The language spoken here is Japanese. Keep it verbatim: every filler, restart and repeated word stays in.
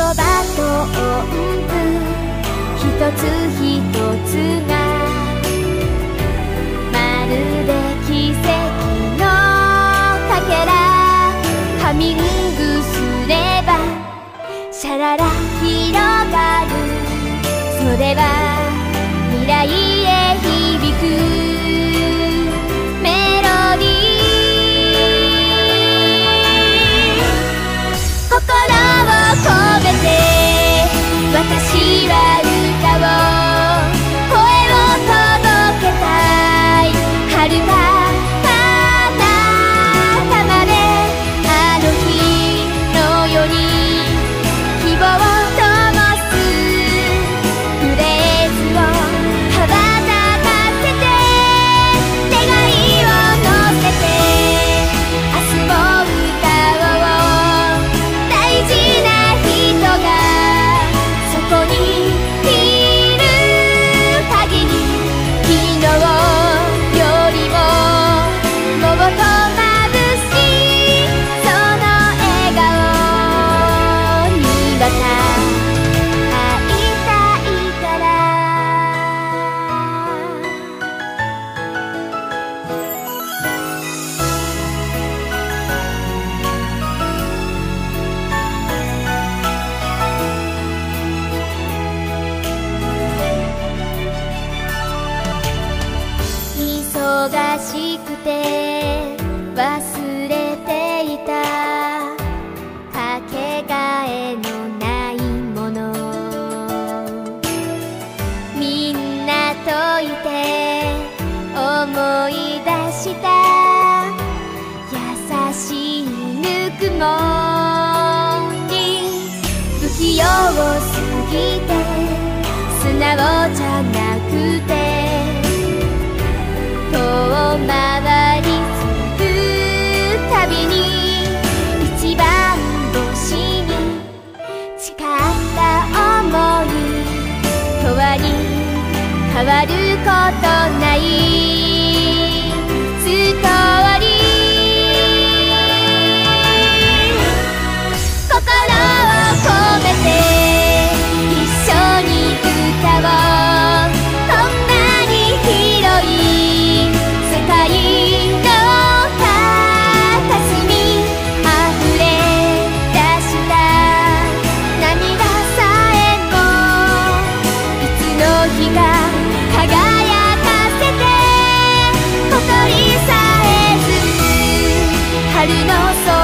葉と音符一つ一つがまるで奇跡のかけら。ハミングすればシャララ広がる。それは未来へ響くメロディー。心を込めて私は歌を声を届けたい。遥か彼方まであの日のように希望を灯すフレーズを羽ばたかせて願いを乗せて明日も歌おう。大事な人がそこにいる限り昨日よりももっと眩しいその笑顔にまた会いたいから。忙しくて忘れていたかけがえのないもの。みんなといて思い出した優しいぬくもり。不器用すぎて素直じゃなくて遠回りするたびに一番星に誓った想いとわに変わることないストーリー。心を込めて一緒に歌おう。こんなに広い世界の片隅溢れ出した涙さえもいつの日か輝かせて小鳥さえず春の空